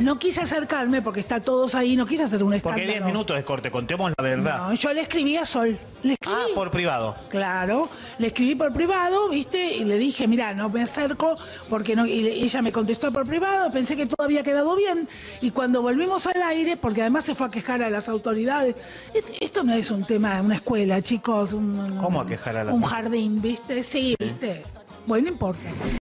No quise acercarme porque está todos ahí, no quise hacer un escándalo. Porque 10 minutos de corte, contemos la verdad. No, yo le escribí a Sol. Le escribí. Ah, por privado. Claro, le escribí por privado, ¿viste? Y le dije, mira, no me acerco porque no. Y ella me contestó por privado, pensé que todo había quedado bien. Y cuando volvimos al aire, porque además se fue a quejar a las autoridades. Esto no es un tema de una escuela, chicos. ¿Cómo a quejar a las Un autoridades? jardín, ¿viste? Sí, ¿viste? Bueno, no importa.